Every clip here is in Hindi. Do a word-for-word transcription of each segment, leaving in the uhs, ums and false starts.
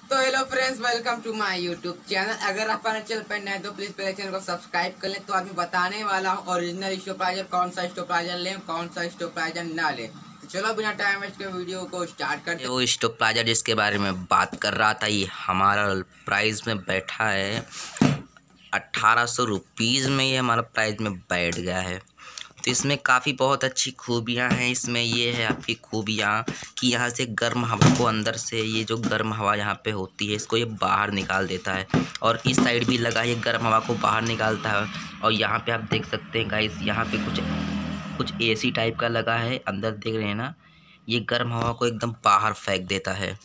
तो hello friends, welcome to my YouTube channel. अगर आप हमारे चैनल पर नए तो प्लीज पहले चैनल को सब्सक्राइब कर लें। तो आज मैं बताने वाला हूँ ओरिजिनल स्टेबलाइजर कौन सा स्टेबलाइजर लें, कौन सा स्टेबलाइजर ना लें। तो चलो बिना टाइम वेस्ट के वीडियो को स्टार्ट करते हैं। वो स्टेबलाइजर जिसके बारे में बात कर रहा था, ये हमारा प्राइस में बैठा है अट्ठारह सौ रुपीज़ में। ये हमारा प्राइस में बैठ गया है। तो इसमें काफ़ी बहुत अच्छी खूबियाँ हैं। इसमें ये है आपकी खूबियाँ कि यहाँ से गर्म हवा को अंदर से, ये जो गर्म हवा यहाँ पे होती है इसको ये बाहर निकाल देता है। और इस साइड भी लगा, ये गर्म हवा को बाहर निकालता है। और यहाँ पे आप देख सकते हैं गाइस, यहाँ पे कुछ कुछ एसी टाइप का लगा है, अंदर देख रहे हैं ना, ये गर्म हवा को एकदम बाहर फेंक देता है।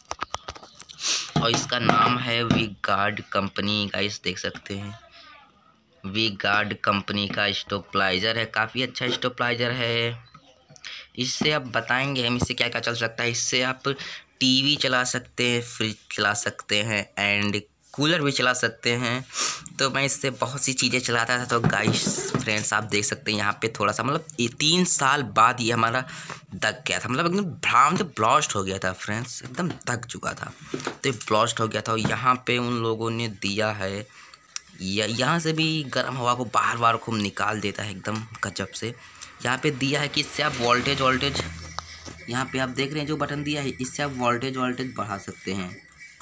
और इसका नाम है वी गार्ड कंपनी, गाइस देख सकते हैं, वी गार्ड कंपनी का स्टेबलाइजर है। काफ़ी अच्छा स्टेबलाइजर है। इससे आप बताएंगे हम इससे क्या क्या चल सकता है। इससे आप टीवी चला सकते हैं, फ्रिज चला सकते हैं एंड कूलर भी चला सकते हैं। तो मैं इससे बहुत सी चीज़ें चलाता था। तो गाइस फ्रेंड्स, आप देख सकते हैं यहाँ पे थोड़ा सा, मतलब ये तीन साल बाद ये हमारा दग गया था, मतलब एकदम भ्रांत ब्लास्ट हो गया था फ्रेंड्स, एकदम दग चुका था। तो ये ब्लास्ट हो गया था और यहाँ पे उन लोगों ने दिया है, यहाँ से भी गर्म हवा को बार बार खूब निकाल देता है एकदम गजब से। यहाँ पे दिया है कि इससे आप वोल्टेज वोल्टेज यहाँ पे आप देख रहे हैं जो बटन दिया है, इससे आप वोल्टेज वोल्टेज बढ़ा सकते हैं।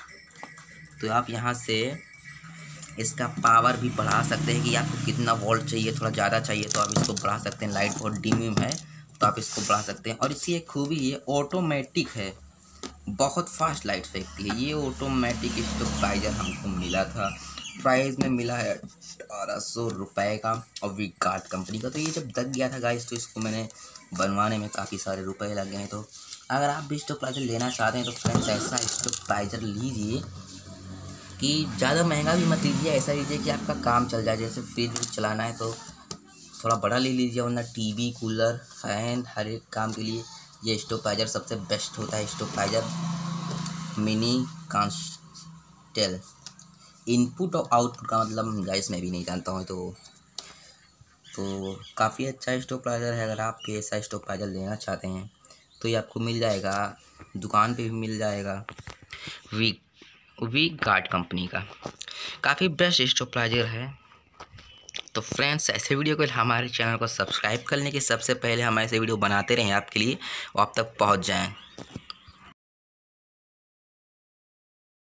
तो आप यहाँ से इसका पावर भी बढ़ा सकते हैं कि आपको कितना वोल्ट चाहिए, थोड़ा ज़्यादा चाहिए तो आप इसको बढ़ा सकते हैं। लाइट बहुत डिम है तो आप इसको बढ़ा सकते हैं। और इसकी एक खूबी ये ऑटोमेटिक है, बहुत फास्ट लाइट फेंकती है। ये ऑटोमेटिक स्टेबलाइजर हमको मिला था, प्राइस में मिला है अठारह सौ रुपये का और वी गार्ड कंपनी का। तो ये जब दग गया था गाइस, तो इसको मैंने बनवाने में काफ़ी सारे रुपए लग गए हैं। तो अगर आप भी स्टेबलाइजर लेना चाहते हैं तो फ्रेंड्स ऐसा स्टेबलाइजर लीजिए कि ज़्यादा महंगा भी मत लीजिए, ऐसा लीजिए कि आपका काम चल जाए। जैसे फ्रिज चलाना है तो थोड़ा बड़ा ले लीजिए, वरना टीवी कूलर फैन हर एक काम के लिए ये स्टेबलाइजर सबसे बेस्ट होता है। स्टेबलाइजर मिनी कांस्टेल, इनपुट और आउटपुट का मतलब गाइस मैं भी नहीं जानता हूँ। तो तो काफ़ी अच्छा स्टेबलाइजर है। अगर आप ऐसा स्टेबलाइजर लेना चाहते हैं तो ये आपको मिल जाएगा, दुकान पे भी मिल जाएगा। वी वी गार्ड कंपनी का काफ़ी बेस्ट स्टेबलाइजर है। तो फ्रेंड्स, ऐसे वीडियो को हमारे चैनल को सब्सक्राइब करने के सबसे पहले हमारे से वीडियो बनाते रहें आपके लिए और आप तक पहुंच जाएं।